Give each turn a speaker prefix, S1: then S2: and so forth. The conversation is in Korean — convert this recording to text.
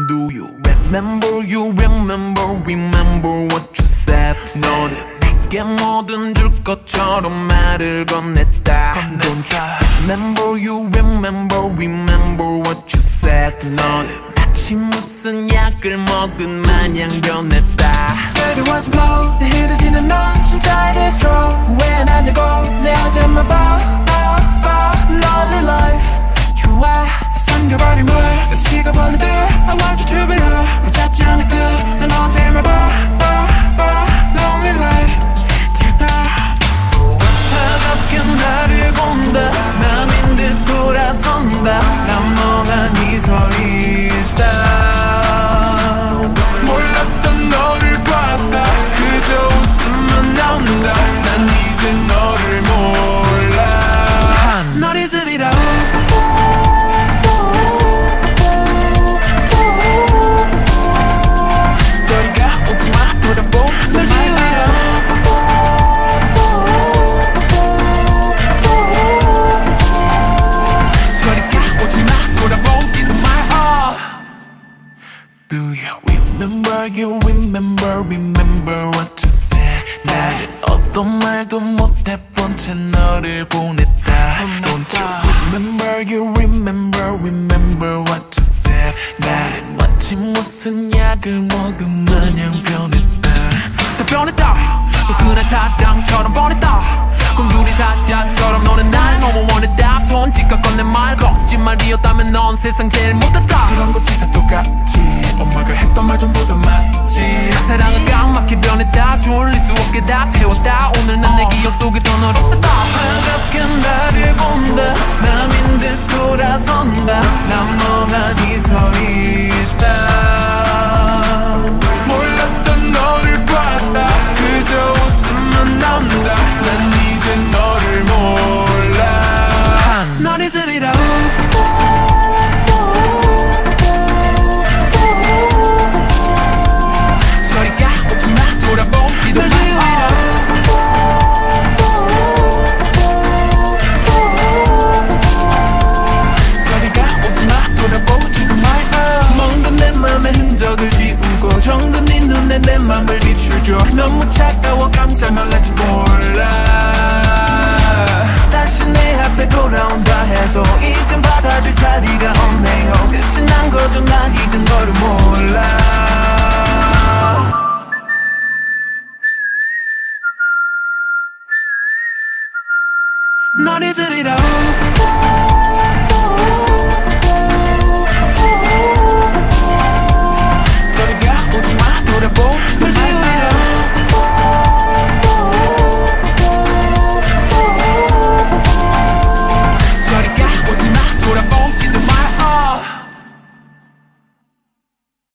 S1: Do you remember what you said? 너는 내게 뭐든 줄 것처럼 말을 건넸다. Don't you remember what you said? 너는 마치 무슨 약을 먹은 마냥 변했다.
S2: Dirty ones blow, 내 흐르지는 넌 진짜 distro. 후회하냐고 내 어제만 봐 lonely life. 좋아 삼켜버린 물 난 식어버린 듯 I want you to be her. 붙잡지 않을 듯난 어제만 봐 lonely life. 차갑게 나를 본다. 맘인 듯 돌아선다. 난 멍하니 서 있다. 몰랐던 너를 봤다. 그저 웃음만 나온다. 난 이제 너를 몰라. 널 잊으리라. 너리가 오지마 돌아보지 널 지우리라. Do you remember what you said? 나는 어떤 말도 못해본 채 너를 보냈다. Don't you remember what you said? 나는 마치 무슨 약을 먹은 마냥 변했다. 다 변했다. 또 그날 사랑처럼 변했다. 꿈꾸린 사자처럼 너는 날 너무 원했다. 손짓과 건넨 말 거짓말이었다면 넌 세상 제일 못했다. 그런 것이 다 똑같지. 엄마가 했던 말 전부 다 맞지. 사랑은 까맣게 변했다. 졸릴 수 없게 다 태웠다. 오늘 난 내 기억 속에서 널 없었다. 차갑게 나를 본다. 맘인 듯 돌아선다. 난 멍하니 서 있다. 몰랐던 너를 봤다. 그저 웃음만 나온다. 난 이제 너를 몰라. 널 잊으리라. 소리가 오지마 돌아보지도 마. 소리가 오지마 돌아보지도 마. 멍든 내 맘의 흔적을 지우고 정든 네 눈에 내 맘을 비추줘. 너무 차가워 깜짝 놀랄지 몰라. 다시 내 앞에 돌아온다 해도 이젠 받아줄 자리가 없네요. 끝이 난 거죠. 난 이젠 너를 몰라. 널 잊으리라.